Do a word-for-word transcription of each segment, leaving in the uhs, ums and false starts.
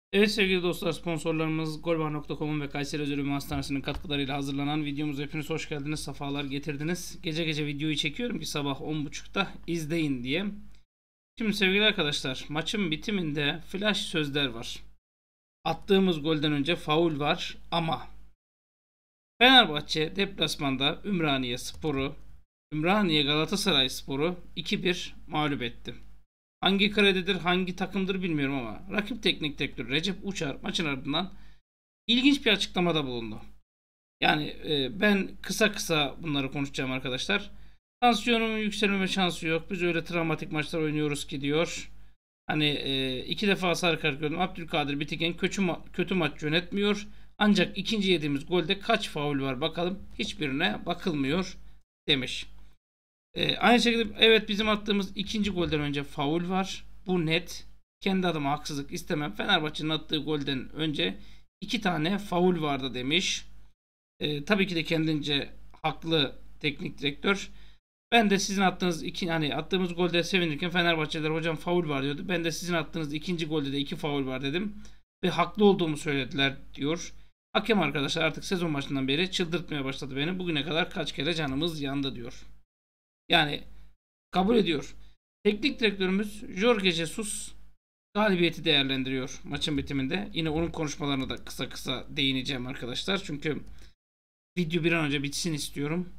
Evet sevgili dostlar, sponsorlarımız golbar nokta com'un ve Kayseri Özel Ünlü Hastanesi'nin katkılarıyla hazırlanan videomuza hepiniz hoş geldiniz, sefalar getirdiniz. Gece gece videoyu çekiyorum ki sabah on buçukta izleyin diye. Şimdi sevgili arkadaşlar, maçın bitiminde flash sözler var. Attığımız golden önce faul var ama Fenerbahçe deplasmanda Ümraniye Sporu, Ümraniye Galatasaray Sporu iki bir mağlup etti. Hangi kredidir, hangi takımdır bilmiyorum ama rakip teknik direktör Recep Uçar maçın ardından ilginç bir açıklamada bulundu. Yani e, ben kısa kısa bunları konuşacağım arkadaşlar. Tansiyonumun yükselmeme şansı yok. Biz öyle travmatik maçlar oynuyoruz ki diyor. Hani e, iki defa sarı kart gördüm. Abdülkadir Bitiken kötü, ma kötü maç yönetmiyor. Ancak ikinci yediğimiz golde kaç faul var bakalım. Hiçbirine bakılmıyor demiş. Ee, aynı şekilde evet bizim attığımız ikinci golden önce faul var. Bu net. Kendi adıma haksızlık istemem. Fenerbahçe'nin attığı golden önce iki tane faul vardı demiş. Ee, tabii ki de kendince haklı teknik direktör. Ben de sizin attığınız iki hani attığımız golde sevinirken Fenerbahçeliler hocam faul var diyordu. Ben de sizin attığınız ikinci golde de iki faul var dedim. Ve haklı olduğumu söylediler diyor. Hakem arkadaşlar artık sezon başından beri çıldırtmaya başladı beni. Bugüne kadar kaç kere canımız yandı diyor. Yani kabul ediyor. Teknik direktörümüz Jorge Jesus galibiyeti değerlendiriyor maçın bitiminde. Yine onun konuşmalarına da kısa kısa değineceğim arkadaşlar. Çünkü video bir an önce bitsin istiyorum.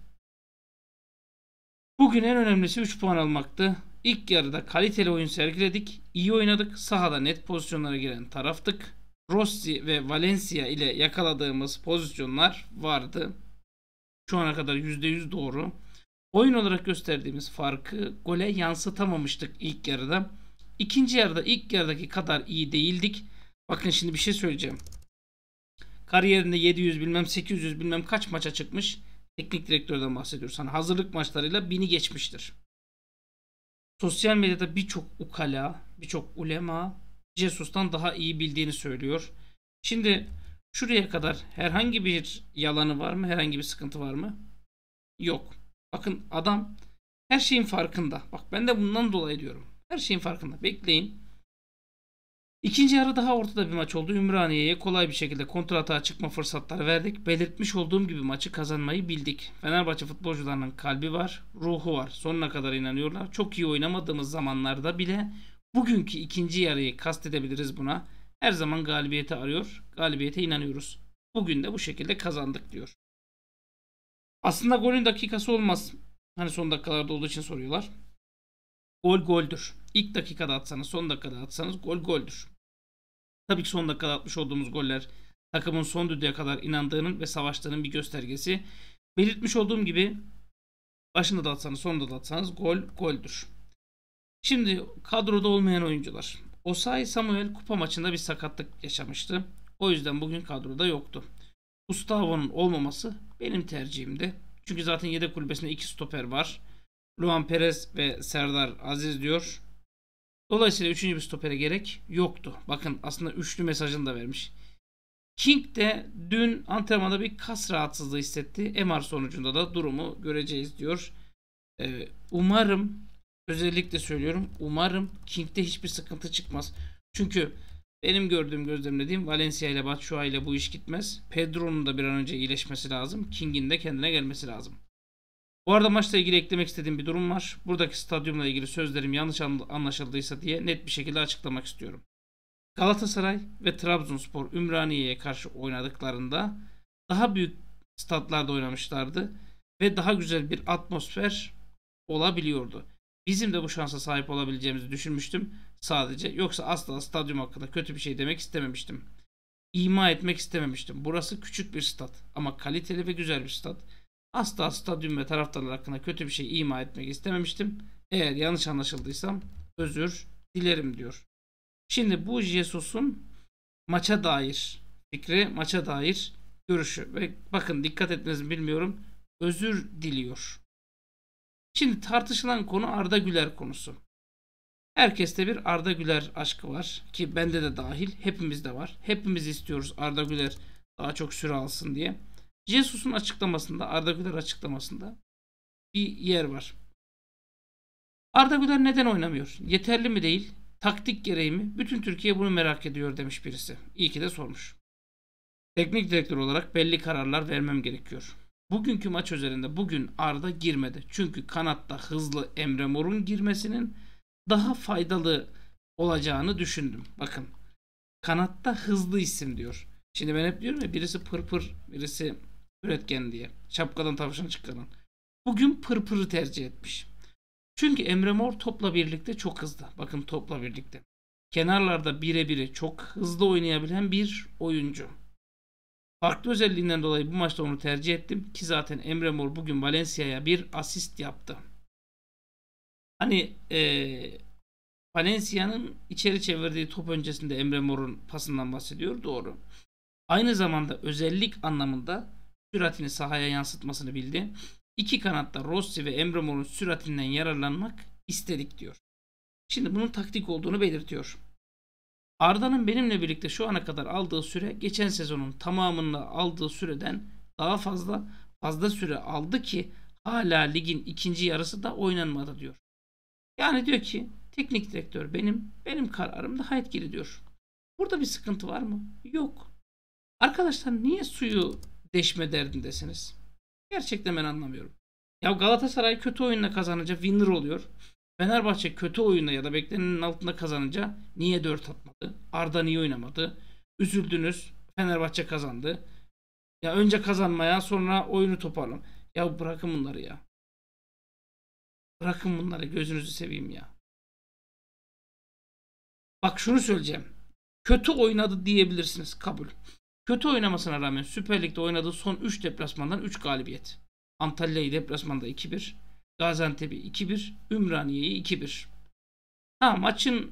Bugün en önemlisi üç puan almaktı. İlk yarıda kaliteli oyun sergiledik. İyi oynadık. Sahada net pozisyonlara giren taraftık. Rossi ve Valencia ile yakaladığımız pozisyonlar vardı. Şu ana kadar yüzde yüz doğru. Oyun olarak gösterdiğimiz farkı gole yansıtamamıştık ilk yarıda. İkinci yarıda ilk yarıdaki kadar iyi değildik. Bakın şimdi bir şey söyleyeceğim. Kariyerinde yedi yüz bilmem sekiz yüz bilmem kaç maça çıkmış. Teknik direktörden bahsediyoruz. Hani hazırlık maçlarıyla bini geçmiştir. Sosyal medyada birçok ukala, birçok ulema Jesus'tan daha iyi bildiğini söylüyor. Şimdi şuraya kadar herhangi bir yalanı var mı? Herhangi bir sıkıntı var mı? Yok. Bakın adam her şeyin farkında. Bak ben de bundan dolayı diyorum. Her şeyin farkında. Bekleyin. İkinci yarı daha ortada bir maç oldu. Ümraniye'ye kolay bir şekilde kontratağa çıkma fırsatları verdik. Belirtmiş olduğum gibi maçı kazanmayı bildik. Fenerbahçe futbolcularının kalbi var, ruhu var. Sonuna kadar inanıyorlar. Çok iyi oynamadığımız zamanlarda bile bugünkü ikinci yarıyı kastedebiliriz buna. Her zaman galibiyeti arıyor. Galibiyete inanıyoruz. Bugün de bu şekilde kazandık diyor. Aslında golün dakikası olmaz. Hani son dakikalarda olduğu için soruyorlar. Gol goldür. İlk dakikada atsanız, son dakikada atsanız gol goldür. Tabii ki son dakikada atmış olduğumuz goller takımın son düdüğe kadar inandığının ve savaştığının bir göstergesi. Belirtmiş olduğum gibi başında da atsanız, sonunda da atsanız gol goldür. Şimdi kadroda olmayan oyuncular. Osayi Samuel kupa maçında bir sakatlık yaşamıştı. O yüzden bugün kadroda yoktu. Gustavo'nun olmaması benim tercihimdi. Çünkü zaten yedek kulübesinde iki stoper var. Luan Perez ve Serdar Aziz diyor. Dolayısıyla üçüncü bir stopere gerek yoktu. Bakın aslında üçlü mesajını da vermiş. King de dün antrenmanda bir kas rahatsızlığı hissetti. M R sonucunda da durumu göreceğiz diyor. Ee, umarım özellikle söylüyorum. Umarım King'de hiçbir sıkıntı çıkmaz. Çünkü benim gördüğüm gözlemlediğim Valencia ile Batshuayi ile bu iş gitmez. Pedro'nun da bir an önce iyileşmesi lazım. King'in de kendine gelmesi lazım. Bu arada maçla ilgili eklemek istediğim bir durum var. Buradaki stadyumla ilgili sözlerim yanlış anlaşıldıysa diye net bir şekilde açıklamak istiyorum. Galatasaray ve Trabzonspor Ümraniye'ye karşı oynadıklarında daha büyük statlarda oynamışlardı ve daha güzel bir atmosfer olabiliyordu. Bizim de bu şansa sahip olabileceğimizi düşünmüştüm sadece. Yoksa asla stadyum hakkında kötü bir şey demek istememiştim. İma etmek istememiştim. Burası küçük bir stat ama kaliteli ve güzel bir stat. Asla stadyum ve taraftarlar hakkında kötü bir şey ima etmek istememiştim. Eğer yanlış anlaşıldıysam özür dilerim diyor. Şimdi bu Jesus'un maça dair fikri, maça dair görüşü ve bakın dikkat etmenizi bilmiyorum, özür diliyor. Şimdi tartışılan konu Arda Güler konusu. Herkeste bir Arda Güler aşkı var ki bende de dahil, hepimizde var. Hepimiz istiyoruz Arda Güler daha çok süre alsın diye. Jesus'un açıklamasında, Arda Güler açıklamasında bir yer var. Arda Güler neden oynamıyor? Yeterli mi değil? Taktik gereği mi? Bütün Türkiye bunu merak ediyor demiş birisi. İyi ki de sormuş. Teknik direktör olarak belli kararlar vermem gerekiyor. Bugünkü maç üzerinde bugün Arda girmedi. Çünkü kanatta hızlı Emre Mor'un girmesinin daha faydalı olacağını düşündüm. Bakın, kanatta hızlı isim diyor. Şimdi ben hep diyorum ya, birisi pırpır, birisi üretken diye. Şapkadan tavşan çıkaran. Bugün pırpırı tercih etmiş. Çünkü Emre Mor topla birlikte çok hızlı. Bakın, topla birlikte. Kenarlarda birebiri çok hızlı oynayabilen bir oyuncu. Farklı özelliğinden dolayı bu maçta onu tercih ettim ki zaten Emre Mor bugün Valencia'ya bir asist yaptı. Hani ee, Valencia'nın içeri çevirdiği top öncesinde Emre Mor'un pasından bahsediyor. Doğru. Aynı zamanda özellik anlamında süratini sahaya yansıtmasını bildi. İki kanatta Rossi ve Emre Mor'un süratinden yararlanmak istedik diyor. Şimdi bunun taktik olduğunu belirtiyor. Arda'nın benimle birlikte şu ana kadar aldığı süre geçen sezonun tamamında aldığı süreden daha fazla fazla süre aldı ki hala ligin ikinci yarısı da oynanmadı diyor. Yani diyor ki teknik direktör benim, benim kararım daha etkili diyor. Burada bir sıkıntı var mı? Yok. Arkadaşlar, niye suyu deşme derdindesiniz? Gerçekten ben anlamıyorum. Ya Galatasaray kötü oyunla kazanınca winner oluyor. Fenerbahçe kötü oyunda ya da beklenenin altında kazanınca niye dört atmadı? Arda niye oynamadı? Üzüldünüz. Fenerbahçe kazandı. Ya önce kazanmaya, sonra oyunu toparlam. Ya bırakın bunları ya. Bırakın bunları, gözünüzü seveyim ya. Bak, şunu söyleyeceğim. Kötü oynadı diyebilirsiniz, kabul. Kötü oynamasına rağmen Süper Lig'de oynadığı son üç deplasmandan üç galibiyet. Antalya'yı deplasmanda iki bir, Gaziantep'i iki bir, Ümraniye'yi iki bir. Ha, maçın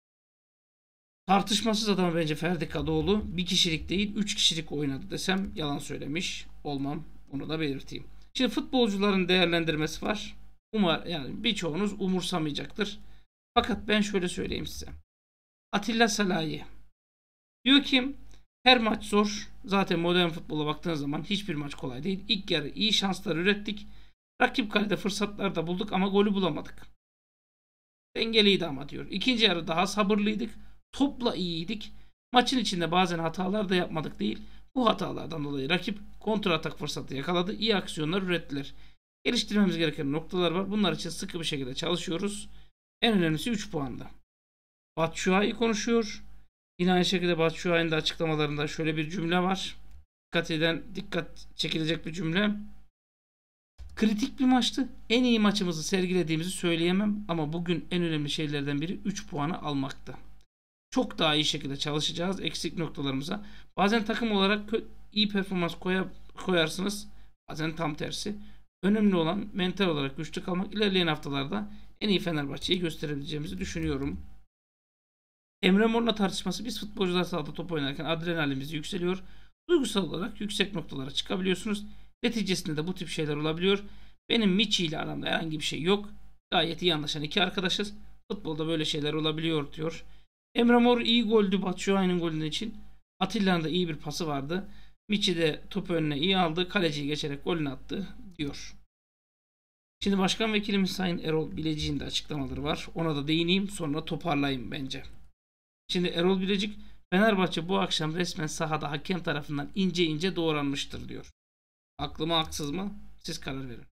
tartışmasız adamı bence Ferdi Kadıoğlu. Bir kişilik değil, üç kişilik oynadı desem yalan söylemiş olmam. Onu da belirteyim. Şimdi futbolcuların değerlendirmesi var. Umar, yani birçoğunuz umursamayacaktır. Fakat ben şöyle söyleyeyim size. Atilla Salahi diyor ki her maç zor. Zaten modern futbola baktığınız zaman hiçbir maç kolay değil. İlk yarı iyi şanslar ürettik. Rakip kalede fırsatlar da bulduk ama golü bulamadık. Dengeliydi ama diyor. İkinci yarı daha sabırlıydık. Topla iyiydik. Maçın içinde bazen hatalar da yapmadık değil. Bu hatalardan dolayı rakip kontra atak fırsatı yakaladı. İyi aksiyonlar ürettiler. Geliştirmemiz gereken noktalar var. Bunlar için sıkı bir şekilde çalışıyoruz. En önemlisi üç puanda. Batshuayi konuşuyor. Yine aynı şekilde Batshuayi'nin de açıklamalarında şöyle bir cümle var. Dikkat eden, dikkat çekilecek bir cümle. Kritik bir maçtı. En iyi maçımızı sergilediğimizi söyleyemem ama bugün en önemli şeylerden biri üç puanı almaktı. Çok daha iyi şekilde çalışacağız eksik noktalarımıza. Bazen takım olarak iyi performans koya, koyarsınız. Bazen tam tersi. Önemli olan mental olarak güçlü kalmak. İlerleyen haftalarda en iyi Fenerbahçe'yi gösterebileceğimizi düşünüyorum. Emre Mor'la tartışması: biz futbolcular sahada top oynarken adrenalimiz yükseliyor. Duygusal olarak yüksek noktalara çıkabiliyorsunuz. Neticesinde de bu tip şeyler olabiliyor. Benim Michi ile aramda herhangi bir şey yok. Gayet iyi anlaşan iki arkadaşız. Futbolda böyle şeyler olabiliyor diyor. Emre Mor iyi goldü Batshuayi'nin golünün için. Atilla'nın da iyi bir pası vardı. Michi de topu önüne iyi aldı. Kaleciyi geçerek golünü attı diyor. Şimdi Başkan Vekilimiz Sayın Erol Bilecik'in de açıklamaları var. Ona da değineyim, sonra toparlayayım bence. Şimdi Erol Bilecik, Fenerbahçe bu akşam resmen sahada hakem tarafından ince ince doğranmıştır diyor. Haklı mı haksız mı? Siz karar verin.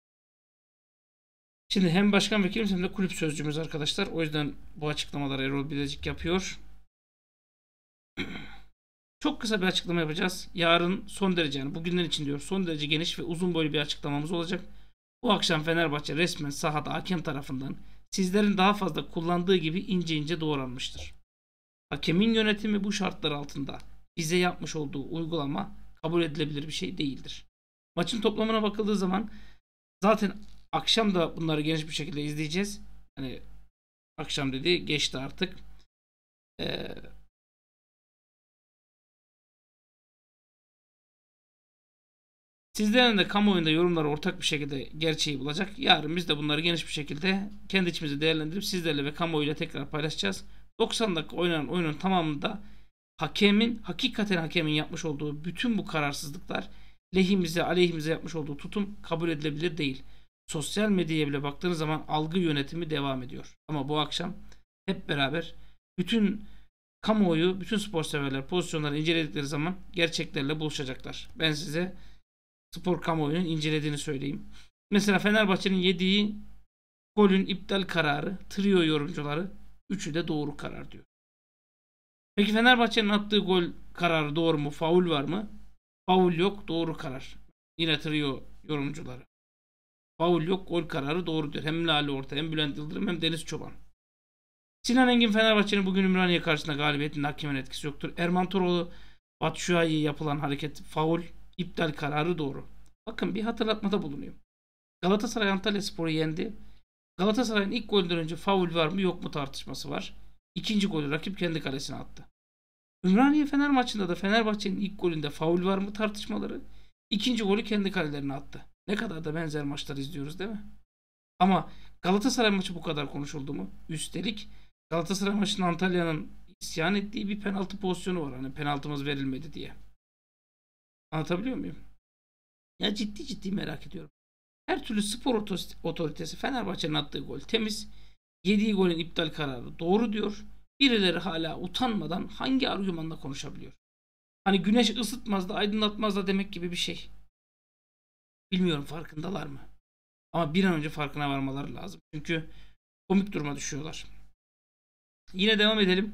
Şimdi hem başkan vekilimiz hem de kulüp sözcümüz arkadaşlar. O yüzden bu açıklamaları Erol Bilecik yapıyor. Çok kısa bir açıklama yapacağız. Yarın son derece, yani bugünler için diyor, son derece geniş ve uzun boylu bir açıklamamız olacak. Bu akşam Fenerbahçe resmen sahada hakem tarafından sizlerin daha fazla kullandığı gibi ince ince doğranmıştır. Hakemin yönetimi bu şartlar altında bize yapmış olduğu uygulama kabul edilebilir bir şey değildir. Maçın toplamına bakıldığı zaman zaten akşam da bunları geniş bir şekilde izleyeceğiz. Hani akşam dedi, geçti artık. Ee, Sizlerin de kamuoyunda yorumları ortak bir şekilde gerçeği bulacak. Yarın biz de bunları geniş bir şekilde kendi içimizde değerlendirip sizlerle ve kamuoyuyla tekrar paylaşacağız. doksan dakika oynanan oyunun tamamında hakemin, hakikaten hakemin yapmış olduğu bütün bu kararsızlıklar, lehimize aleyhimize yapmış olduğu tutum kabul edilebilir değil. Sosyal medyaya bile baktığınız zaman algı yönetimi devam ediyor. Ama bu akşam hep beraber bütün kamuoyu, bütün spor severler pozisyonları inceledikleri zaman gerçeklerle buluşacaklar. Ben size spor kamuoyunun incelediğini söyleyeyim. Mesela Fenerbahçe'nin yediği golün iptal kararı, trio yorumcuları üçü de doğru karar diyor. Peki Fenerbahçe'nin attığı gol kararı doğru mu? Faul var mı? Faul yok, doğru karar. Yine trio yorumcuları. Faul yok, gol kararı doğru diyor. Hem Lale Orta, hem Bülent Yıldırım, hem Deniz Çoban. Sinan Engin Fenerbahçe'nin bugün Ümraniye karşısında galibiyetinde hakemin etkisi yoktur. Erman Toroğlu, Batshuayi'ye yapılan hareket faul, iptal kararı doğru. Bakın bir hatırlatmada bulunayım. Galatasaray Antalyaspor'u yendi. Galatasaray'ın ilk golünden önce faul var mı yok mu tartışması var. İkinci golü rakip kendi kalesine attı. Ümraniye Fener maçında da Fenerbahçe'nin ilk golünde faul var mı tartışmaları. İkinci golü kendi kalelerine attı. Ne kadar da benzer maçlar izliyoruz değil mi? Ama Galatasaray maçı bu kadar konuşuldu mu? Üstelik Galatasaray maçında Antalya'nın isyan ettiği bir penaltı pozisyonu var. Hani penaltımız verilmedi diye. Anlatabiliyor muyum? Ya ciddi ciddi merak ediyorum. Her türlü spor otoritesi Fenerbahçe'nin attığı gol temiz. Yediği golün iptal kararı doğru diyor. Birileri hala utanmadan hangi argümanla konuşabiliyor? Hani güneş ısıtmaz da aydınlatmaz da demek gibi bir şey. Bilmiyorum farkındalar mı? Ama bir an önce farkına varmaları lazım. Çünkü komik duruma düşüyorlar. Yine devam edelim.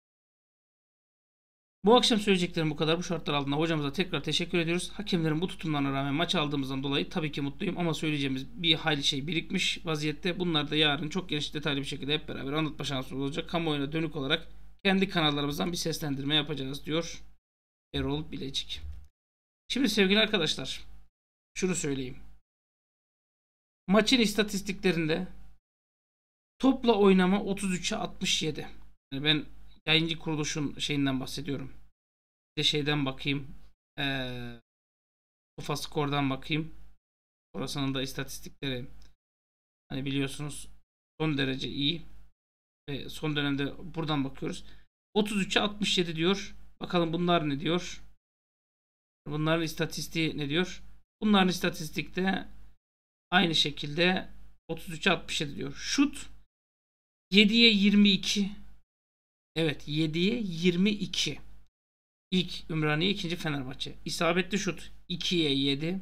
Bu akşam söyleyeceklerim bu kadar. Bu şartlar altında hocamıza tekrar teşekkür ediyoruz. Hakemlerin bu tutumlarına rağmen maç aldığımızdan dolayı tabii ki mutluyum ama söyleyeceğimiz bir hayli şey birikmiş vaziyette. Bunlar da yarın çok geniş detaylı bir şekilde hep beraber anlatma şansı olacak. Kamuoyuna dönük olarak kendi kanallarımızdan bir seslendirme yapacağız diyor Erol Bilecik. Şimdi sevgili arkadaşlar şunu söyleyeyim. Maçın istatistiklerinde topla oynama otuz üçe altmış yedi. Yani ben yayıncı kuruluşun şeyinden bahsediyorum. Bir de şeyden bakayım. Ee, Ufaskor'dan bakayım. Orasının da istatistikleri hani biliyorsunuz son derece iyi. Ve son dönemde buradan bakıyoruz. otuz üçe altmış yedi diyor. Bakalım bunlar ne diyor? Bunların istatistiği ne diyor? Bunların istatistikte aynı şekilde otuz üçe altmış yedi diyor. Şut yediye yirmi iki. Evet, yediye yirmi iki. İlk Ümraniye, ikinci Fenerbahçe. İsabetli şut ikiye yedi.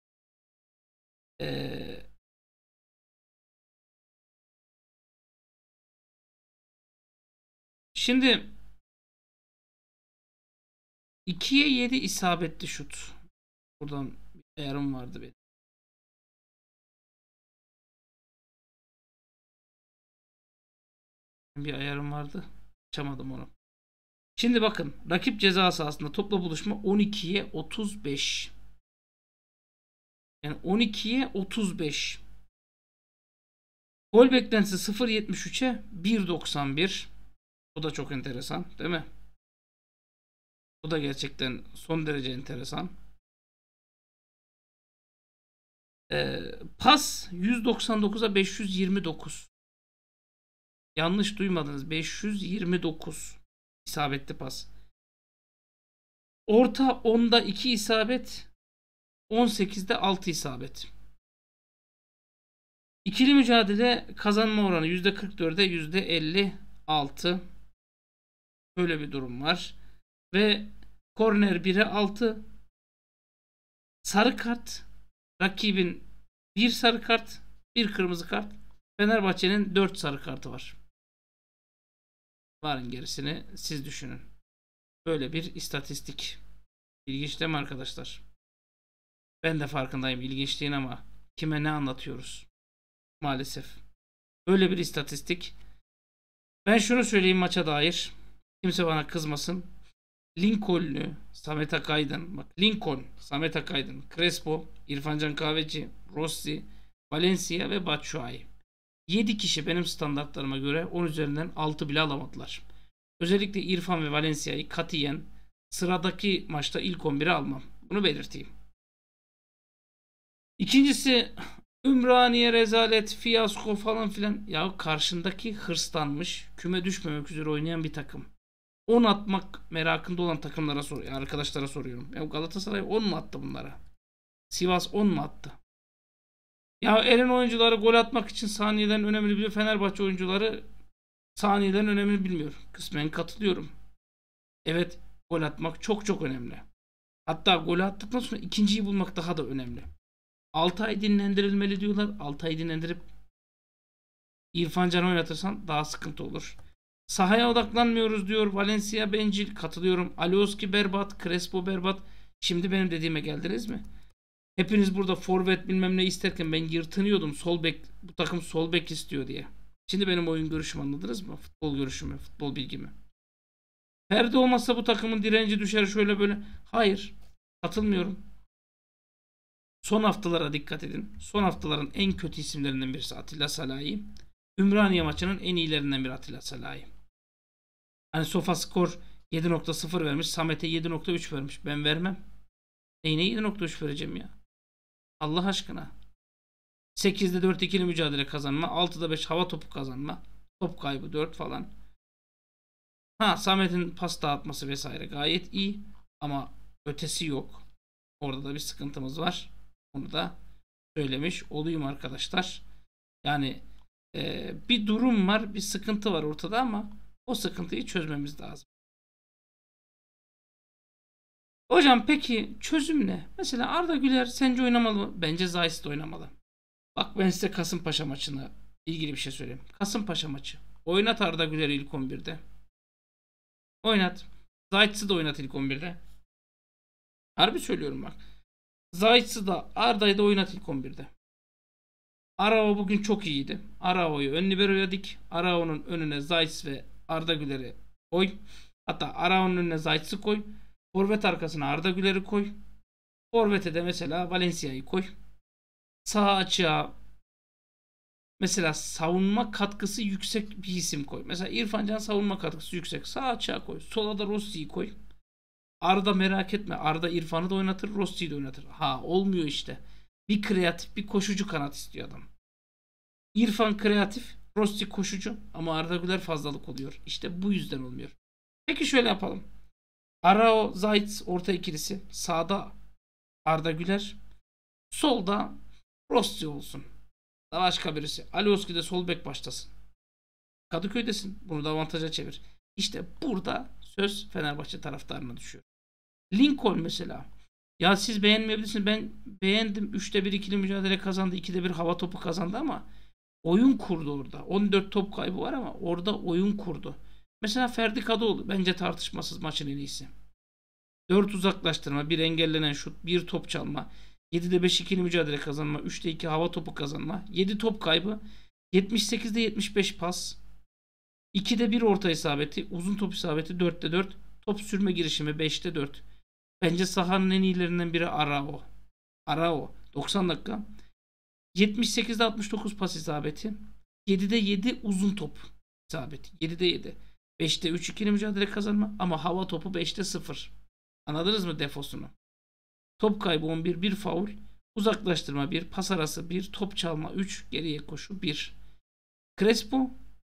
Ee, şimdi ikiye yedi isabetli şut. Buradan bir ayarım vardı benim. Bir ayarım vardı. Açamadım onu. Şimdi bakın. Rakip ceza sahasında topla buluşma on ikiye otuz beş. Yani on ikiye otuz beş. Gol beklentisi sıfır virgül yetmiş üçe bir virgül doksan bir. Bu da çok enteresan, değil mi? Bu da gerçekten son derece enteresan. Ee, pas yüz doksan dokuza beş yüz yirmi dokuz. Yanlış duymadınız. beş yüz yirmi dokuz isabetli pas. Orta onda iki isabet, on sekizde altı isabet. İkili mücadele kazanma oranı yüzde kırk dörde yüzde elli altı. Böyle bir durum var. Ve korner bire altı. Sarı kart. Rakibin bir sarı kart, bir kırmızı kart. Fenerbahçe'nin dört sarı kartı var. Varın gerisini siz düşünün. Böyle bir istatistik. İlginç değil mi arkadaşlar? Ben de farkındayım ilginçliğin ama kime ne anlatıyoruz? Maalesef. Böyle bir istatistik. Ben şunu söyleyeyim maça dair. Kimse bana kızmasın. Lincoln'lü Samet Akaydın. Bak Lincoln, Samet Akaydın, Crespo, İrfancan Kahveci, Rossi, Valencia ve Batshuayi. yedi kişi benim standartlarıma göre on üzerinden altı bile alamadılar. Özellikle İrfan ve Valencia'yı katiyen sıradaki maçta ilk on bire almam. Bunu belirteyim. İkincisi Ümraniye rezalet, fiyasko falan filan. Ya karşındaki hırslanmış, küme düşmemek üzere oynayan bir takım. on atmak merakında olan takımlara soruyorum. Arkadaşlara soruyorum. Ya Galatasaray on mu attı bunlara? Sivas on mu attı? Ya Eren oyuncuları gol atmak için saniyelerin önemli bir Fenerbahçe oyuncuları Saniyelerin önemini bilmiyor. Kısmen katılıyorum. Evet, gol atmak çok çok önemli. Hatta golü attıktan sonra ikinciyi bulmak daha da önemli. altı ay dinlendirilmeli diyorlar. altı ay dinlendirip İrfan Can'ı oynatırsan daha sıkıntı olur. Sahaya odaklanmıyoruz diyor. Valencia bencil. Katılıyorum. Alioski berbat. Crespo berbat. Şimdi benim dediğime geldiniz mi? Hepiniz burada forvet bilmem ne isterken ben yırtınıyordum. Sol bek, bu takım sol bek istiyor diye. Şimdi benim oyun görüşümü anladınız mı? Futbol görüşümü, futbol bilgimi. Ferdi olmazsa bu takımın direnci düşer şöyle böyle. Hayır. Katılmıyorum. Son haftalara dikkat edin. Son haftaların en kötü isimlerinden birisi Atilla Salahi. Ümraniye maçının en iyilerinden biri Atilla Salahi. Hani SofaScore yedi nokta sıfır vermiş. Samet'e yedi nokta üç vermiş. Ben vermem. Neyine yedi nokta üç vereceğim ya? Allah aşkına. sekizde dört ikili mücadele kazanma. altıda beş hava topu kazanma. Top kaybı dört falan. Ha, Samet'in pas dağıtması vesaire gayet iyi. Ama ötesi yok. Orada da bir sıkıntımız var. Onu da söylemiş olayım arkadaşlar. Yani e, bir durum var, bir sıkıntı var ortada ama o sıkıntıyı çözmemiz lazım. Hocam peki çözüm ne? Mesela Arda Güler sence oynamalı mı? Bence Zayt de oynamalı. Bak ben size Kasımpaşa maçına ilgili bir şey söyleyeyim. Kasımpaşa maçı. Oynat Arda Güler'i ilk on birde. Oynat. Zayt'sı da oynat ilk on birde. Harbi söylüyorum bak. Zayt'sı da Arda'yı da oynat ilk on birde. Arao bugün çok iyiydi. Arao'yu ön libero'ya dik. Arao'nun önüne Zayt ve Arda Güler'i koy. Hatta Arao'nun önüne Zayt'sı koy. Forvet arkasına Arda Güler'i koy. Forvet'e de mesela Valencia'yı koy. Sağ açığa mesela savunma katkısı yüksek bir isim koy. Mesela İrfan Can savunma katkısı yüksek. Sağ açığa koy. Sola da Rossi'yi koy. Arda merak etme. Arda İrfan'ı da oynatır. Rossi'yi de oynatır. Ha, olmuyor işte. Bir kreatif, bir koşucu kanat istiyor adam. İrfan kreatif, Rossi koşucu ama Arda Güler fazlalık oluyor. İşte bu yüzden olmuyor. Peki şöyle yapalım. Arao, Zayt orta ikilisi. Sağda Arda Güler. Solda Rossi olsun. Da başka birisi. Alioski de sol bek başlasın. Kadıköy'desin. Bunu da avantaja çevir. İşte burada söz Fenerbahçe taraftarına düşüyor. Lincoln mesela. Ya siz beğenmeyebilirsiniz. Ben beğendim. üçte bir ikili mücadele kazandı. ikide bir hava topu kazandı ama oyun kurdu orada. on dört top kaybı var ama orada oyun kurdu. Mesela Ferdi Kadıoğlu bence tartışmasız maçın en iyisi. dört uzaklaştırma, bir engellenen şut, bir top çalma, yedide beş ikili mücadele kazanma, üçte iki hava topu kazanma, yedi top kaybı, yetmiş sekizde yetmiş beş pas, ikide bir orta isabeti, uzun top isabeti, dörtte dört, top sürme girişimi, beşte dört. Bence sahanın en iyilerinden biri Arao. Arao doksan dakika. yetmiş sekizde altmış dokuz pas isabeti. yedide yedi uzun top isabeti. yedide yedi. beşte üç ikili mücadele kazanma ama hava topu beşte sıfır. Anladınız mı defosunu? Top kaybı on bir, bir faul, uzaklaştırma bir, pas arası bir, top çalma üç, geriye koşu bir. Crespo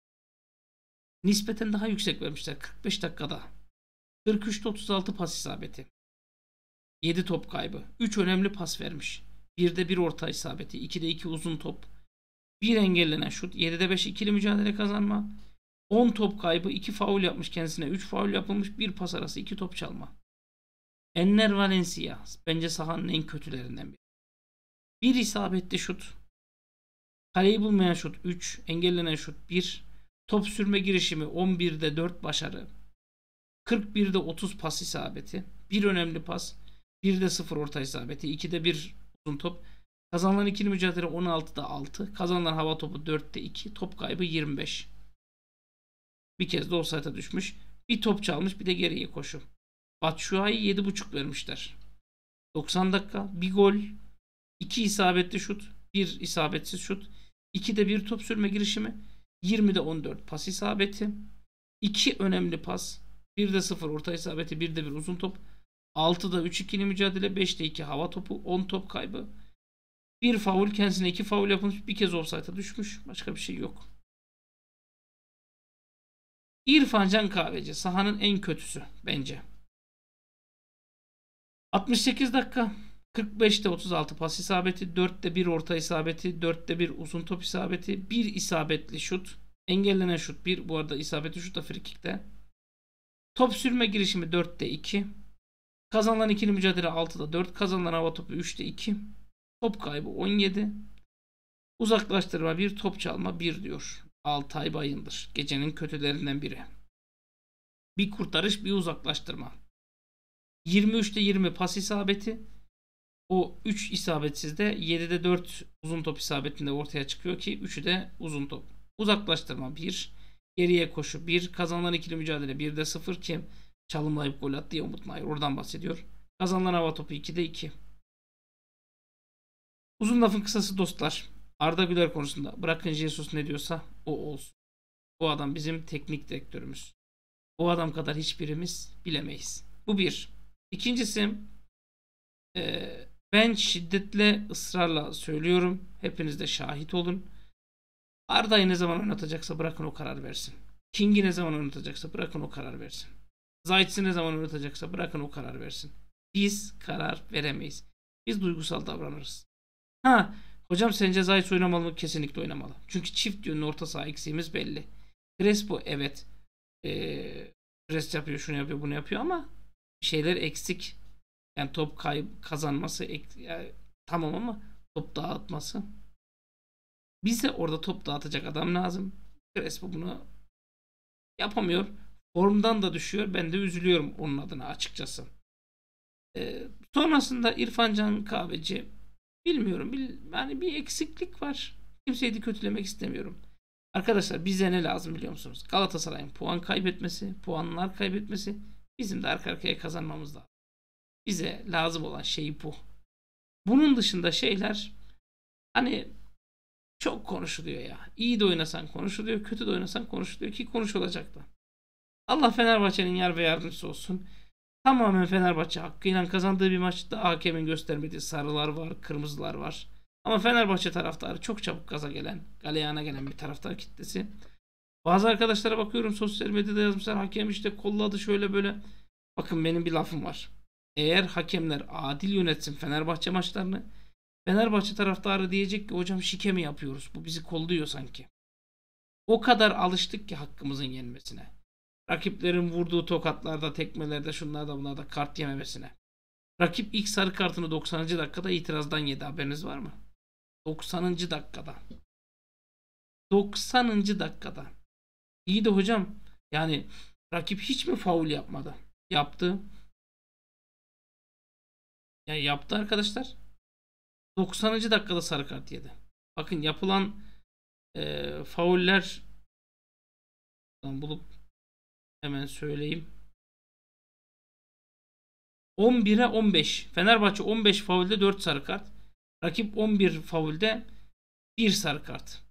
nispeten daha yüksek vermişler kırk beş dakikada. kırk üçte otuz altı pas isabeti. yedi top kaybı. üç önemli pas vermiş. birde bir orta isabeti. ikide iki uzun top. bir engellenen şut. yedide beş ikili mücadele kazanma. on top kaybı. iki faul yapmış kendisine. üç faul yapılmış. bir pas arası. iki top çalma. Enner Valencia. Bence sahanın en kötülerinden biri. bir isabetli şut. Kaleyi bulmayan şut üç. Engellenen şut bir. Top sürme girişimi on birde dört başarı. kırk birde otuz pas isabeti. bir önemli pas. birde sıfır orta isabeti. ikide bir uzun top. Kazanılan ikili mücadele on altıda altı. Kazanılan hava topu dörtte iki. Top kaybı yirmi beş. Bir kez de offside'a düşmüş. Bir top çalmış, bir de geriye koşu. Batshuayi yedi buçuk vermişler. doksan dakika. Bir gol. iki isabetli şut. bir isabetsiz şut. ikide bir top sürme girişimi. yirmide on dört pas isabeti. iki önemli pas. birde sıfır orta isabeti. birde bir uzun top. altıda üç ikili mücadele. beşte iki hava topu. on top kaybı. bir faul, kendisine iki faul yapılmış. Bir kez offside'a düşmüş. Başka bir şey yok. İrfan Can Kahveci sahanın en kötüsü bence. altmış sekiz dakika. kırk beşte otuz altı pas isabeti. dörtte bir orta isabeti. dörtte bir uzun top isabeti. bir isabetli şut. Engellenen şut bir. Bu arada isabetli şut da frikikte. Top sürme girişimi dörtte iki. Kazanılan ikili mücadele altıda dört. Kazanılan hava topu üçte iki. Top kaybı on yedi. Uzaklaştırma bir. Top çalma bir diyor. Altay Bayındır. Gecenin kötülerinden biri. Bir kurtarış, bir uzaklaştırma. yirmi üçte yirmi pas isabeti. O üç isabetsizde yedide dört uzun top isabetinde ortaya çıkıyor ki üçü de uzun top. Uzaklaştırma bir. Geriye koşu bir. Kazanılan ikili mücadele birde sıfır ki çalımlayıp gol attı ya Umut Nayır. Oradan bahsediyor. Kazanılan hava topu ikide iki. Uzun lafın kısası dostlar. Arda Güler konusunda bırakın Jesus ne diyorsa o olsun. Bu adam bizim teknik direktörümüz. O adam kadar hiçbirimiz bilemeyiz. Bu bir. İkincisi e, ben şiddetle ısrarla söylüyorum. Hepiniz de şahit olun. Arda'yı ne zaman oynatacaksa bırakın o karar versin. King'i ne zaman oynatacaksa bırakın o karar versin. Zayt'si ne zaman oynatacaksa bırakın o karar versin. Biz karar veremeyiz. Biz duygusal davranırız. Ha, hocam sence Zayt oynamalı mı? Kesinlikle oynamalı. Çünkü çift yönlü orta saha eksiğimiz belli. Crespo evet ee, pres yapıyor, şunu yapıyor, bunu yapıyor ama şeyler eksik. Yani top kayıp kazanması yani, tamam ama top dağıtması. Bize orada top dağıtacak adam lazım. Crespo bunu yapamıyor. Formdan da düşüyor. Ben de üzülüyorum onun adına açıkçası. Ee, sonrasında İrfan Can Kahveci bilmiyorum. Bil, yani bir eksiklik var. Kimseyi de kötülemek istemiyorum. Arkadaşlar bize ne lazım biliyor musunuz? Galatasaray'ın puan kaybetmesi, puanlar kaybetmesi, bizim de arka arkaya kazanmamız lazım. Bize lazım olan şey bu. Bunun dışında şeyler hani çok konuşuluyor ya. İyi de oynasan konuşuluyor, kötü de oynasan konuşuluyor ki konuşulacak da. Allah Fenerbahçe'nin yar ve yardımcısı olsun. Tamamen Fenerbahçe hakkıyla kazandığı bir maçta hakemin göstermediği sarılar var, kırmızılar var. Ama Fenerbahçe taraftarı çok çabuk gaza gelen, galeyana gelen bir taraftar kitlesi. Bazı arkadaşlara bakıyorum sosyal medyada yazmışlar hakem işte kolladı şöyle böyle. Bakın benim bir lafım var. Eğer hakemler adil yönetsin Fenerbahçe maçlarını, Fenerbahçe taraftarı diyecek ki hocam şike mi yapıyoruz? Bu bizi kolluyor sanki. O kadar alıştık ki hakkımızın yenmesine. Rakiplerin vurduğu tokatlarda, tekmelerde, şunlarda bunlarda kart yememesine. Rakip ilk sarı kartını doksanıncı dakikada itirazdan yedi. Haberiniz var mı? doksanıncı dakikada. doksanıncı dakikada. İyi de hocam yani rakip hiç mi faul yapmadı? Yaptı. Yani yaptı arkadaşlar. doksanıncı dakikada sarı kart yedi. Bakın yapılan e, fauller bulup hemen söyleyeyim. on bire on beş. Fenerbahçe on beş faulde dört sarı kart. Rakip on bir faulde bir sarı kart.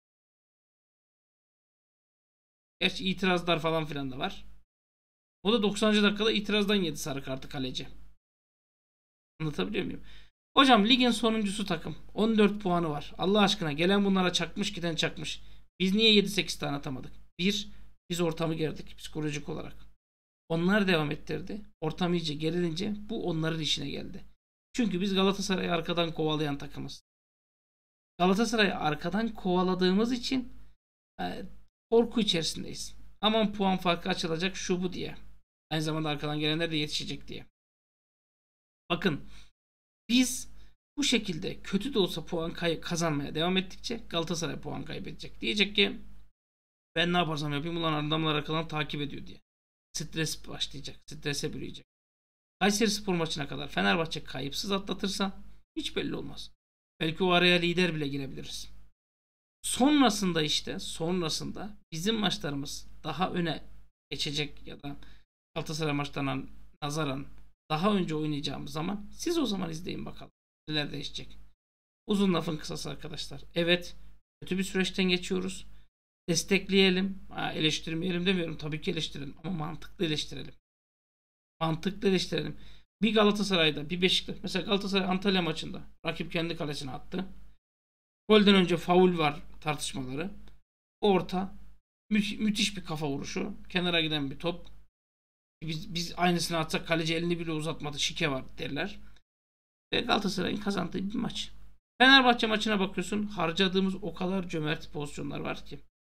Gerçi itirazlar falan filan da var. O da doksanıncı dakikada itirazdan yedi sarı kartı kaleci. Anlatabiliyor muyum? Hocam ligin sonuncusu takım. on dört puanı var. Allah aşkına gelen bunlara çakmış giden çakmış. Biz niye yedi sekiz tane atamadık? Bir, biz ortamı gerdik psikolojik olarak. Onlar devam ettirdi. Ortam iyice gerilince bu onların işine geldi. Çünkü biz Galatasaray'ı arkadan kovalayan takımız. Galatasaray'ı arkadan kovaladığımız için e, korku içerisindeyiz. Aman puan farkı açılacak şu bu diye. Aynı zamanda arkadan gelenler de yetişecek diye. Bakın biz bu şekilde kötü de olsa puan kazanmaya devam ettikçe Galatasaray puan kaybedecek. Diyecek ki ben ne yaparsam yapayım ulan adamlar arkadan takip ediyor diye. Stres başlayacak. Strese bürüyecek. Kayserispor maçına kadar Fenerbahçe kayıpsız atlatırsa hiç belli olmaz. Belki o araya lider bile girebiliriz. Sonrasında işte sonrasında bizim maçlarımız daha öne geçecek ya da Galatasaray maçlarına nazaran daha önce oynayacağımız zaman siz o zaman izleyin bakalım. Neler değişecek. Uzun lafın kısası arkadaşlar. Evet kötü bir süreçten geçiyoruz. Destekleyelim. Ha, eleştirmeyelim demiyorum. Tabii ki eleştirelim ama mantıklı eleştirelim. Mantıklı eleştirelim. Bir Galatasaray'da bir Beşiktaş. Mesela Galatasaray Antalya maçında rakip kendi kalesine attı. Golden önce faul var tartışmaları. Orta. Mü- müthiş bir kafa vuruşu. Kenara giden bir top. Biz, biz aynısını atsak kaleci elini bile uzatmadı. Şike var derler. Ve Galatasaray'ın kazandığı bir maç. Fenerbahçe maçına bakıyorsun. Harcadığımız o kadar cömert pozisyonlar var ki.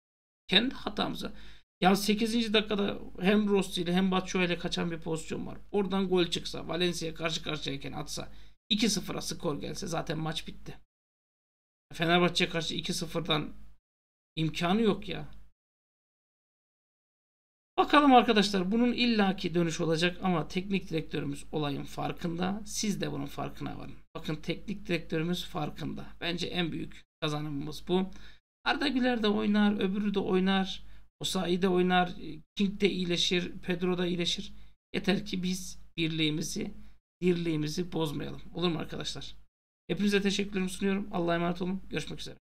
Kendi hatamıza. Ya sekizinci dakikada hem Rossi ile hem Batshuayi ile kaçan bir pozisyon var. Oradan gol çıksa, Valencia karşı karşıyayken atsa, iki sıfıra skor gelse zaten maç bitti. Fenerbahçe'ye karşı iki sıfırdan imkanı yok ya. Bakalım arkadaşlar, bunun illaki dönüş olacak ama teknik direktörümüz olayın farkında. Siz de bunun farkına varın. Bakın, teknik direktörümüz farkında. Bence en büyük kazanımımız bu. Arda Güler de oynar, öbürü de oynar. Osayi de oynar, King de iyileşir, Pedro da iyileşir. Yeter ki biz birliğimizi, dirliğimizi bozmayalım. Olur mu arkadaşlar? Hepinize teşekkürlerimi sunuyorum. Allah'a emanet olun. Görüşmek üzere.